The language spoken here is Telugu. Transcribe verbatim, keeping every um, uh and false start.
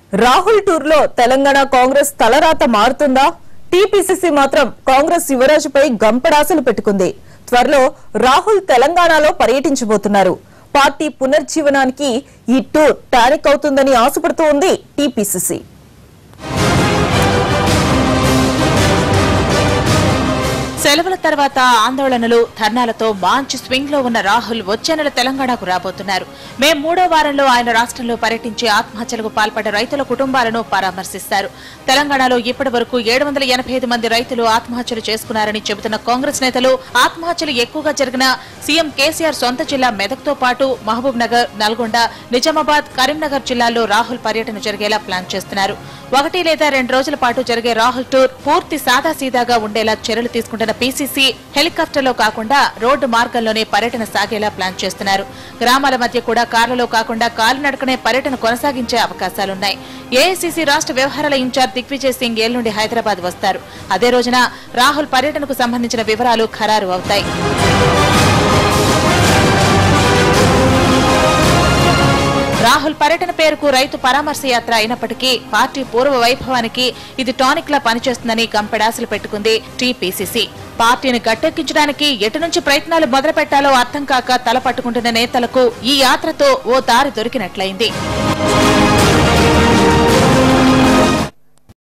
రాహుల్ టూర్ లో తెలంగాణ కాంగ్రెస్ తలరాత మారుతుందా? టీపీసీసీ మాత్రం కాంగ్రెస్ యువరాజుపై గంపడాసలు పెట్టుకుంది. త్వరలో రాహుల్ తెలంగాణలో పర్యటించబోతున్నారు. పార్టీ పునర్జీవనానికి ఈ టూర్ టానిక్ అవుతుందని ఆశపడుతూ ఉంది టీపీసీసీ. సెలవుల తర్వాత ఆందోళనలు ధర్నాలతో మంచి స్వింగ్ లో ఉన్న రాహుల్ వచ్చే నెల తెలంగాణకు రాబోతున్నారు. మే మూడో వారంలో ఆయన రాష్ట్రంలో పర్యటించి ఆత్మహత్యలకు పాల్పడ్డ రైతుల కుటుంబాలను పరామర్శిస్తారు. తెలంగాణలో ఇప్పటి వరకు ఏడు వందల ఎనభై ఐదు మంది రైతులు ఆత్మహత్యలు చేసుకున్నారని చెబుతున్న కాంగ్రెస్ నేతలు ఆత్మహత్యలు ఎక్కువగా జరిగిన సీఎం కేసీఆర్ సొంత జిల్లా మెదక్తో పాటు మహబూబ్ నగర్, నల్గొండ, నిజామాబాద్, కరీంనగర్ జిల్లాల్లో రాహుల్ పర్యటన జరిగేలా ప్లాన్ చేస్తున్నారు. ఒకటి లేదా రెండు రోజుల పాటు జరిగే రాహుల్ టూర్ పూర్తి సాదాసీదాగా ఉండేలా చర్యలు తీసుకుంటున్న పీసీసీ హెలికాప్టర్లో కాకుండా రోడ్డు మార్గంలోనే పర్యటన సాగేలా ప్లాన్ చేస్తున్నారు. గ్రామాల మధ్య కూడా కార్లలో కాకుండా కాలినడకనే పర్యటన కొనసాగించే అవకాశాలున్నాయి. ఏఐసీసీ రాష్ట్ర వ్యవహారాల ఇన్ఛార్జ్ దిగ్విజయ్ సింగ్ ఏళ్ల హైదరాబాద్ వస్తారు. అదే రోజున రాహుల్ పర్యటనకు సంబంధించిన వివరాలు ఖరారు అవుతాయి. రాహుల్ పర్యటన పేరుకు రైతు పరామర్శ యాత్ర అయినప్పటికీ పార్టీ పూర్వ వైభవానికి ఇది టానిక్ లా పనిచేస్తుందని గంపెడాసలు పెట్టుకుంది టీపీసీసీ. పార్టీని గట్టెక్కించడానికి ఎటు నుంచి ప్రయత్నాలు మొదలు పెట్టాలో అర్థం కాక తల పట్టుకుంటున్న నేతలకు ఈ యాత్రతో ఓ దారి దొరికినట్లయింది.